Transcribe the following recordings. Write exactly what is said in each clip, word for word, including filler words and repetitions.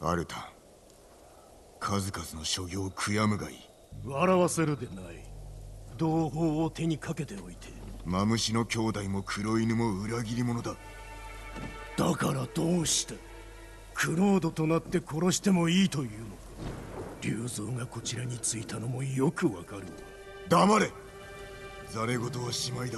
アルタ、数々の所業を悔やむがいい。 笑わせるでない。同胞を手にかけておいて。 マムシの兄弟も黒犬も裏切り者だ。 だからどうした？クロードとなって殺してもいいというのか。竜蔵がこちらに着いたのもよくわかるわ。 黙れ。ざれ言はしまいだ。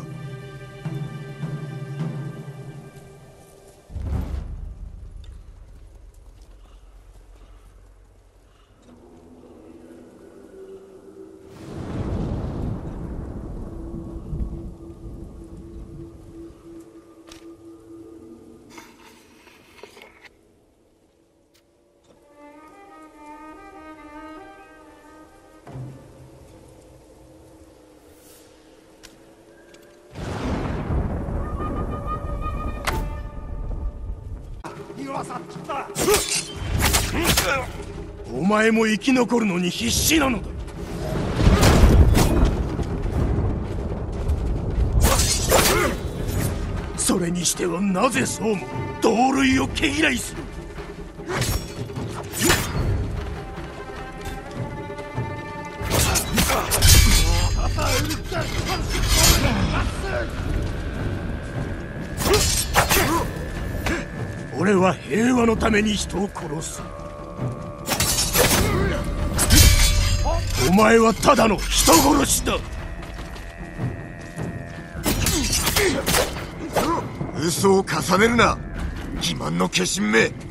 お前も生き残るのに必死なのだ。それにしてはなぜそうも同類を毛嫌いする。俺は平和のために人を殺す。お前はただの人殺しだ。 嘘を重ねるな、欺瞞の化身め。